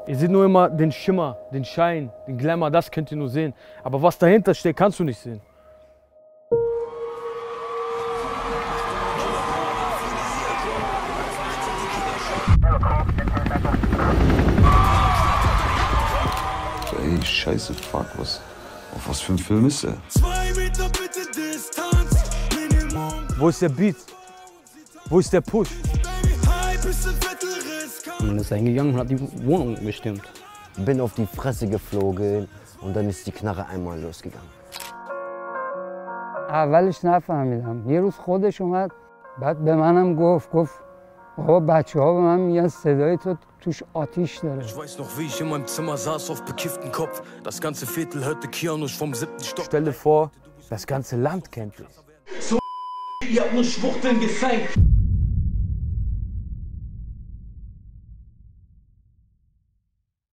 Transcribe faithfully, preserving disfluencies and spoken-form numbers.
Ihr seht nur immer den Schimmer, den Schein, den Glamour, das könnt ihr nur sehen. Aber was dahinter steht, kannst du nicht sehen. Ey, scheiße, fuck, was, auf was für ein Film ist der? Wo ist der Beat? Wo ist der Push? Man ist hingegangen und hat die Wohnung bestimmt. Bin auf die Fresse geflogen und dann ist die Knarre einmal losgegangen. اولش نفهمیدم یه روز خودش اومد بعد به منم گفت گفت بابا بچه‌ها به من میگن صدای تو توش آتیش داره. Ich weiß noch, wie ich in meinem Zimmer saß auf bekifften Kopf. Das ganze Viertel hörte Kianusch vom siebten Stock. Stell dir vor, das ganze Land kennt dich. So, ihr habt nur Schwuchteln gezeigt.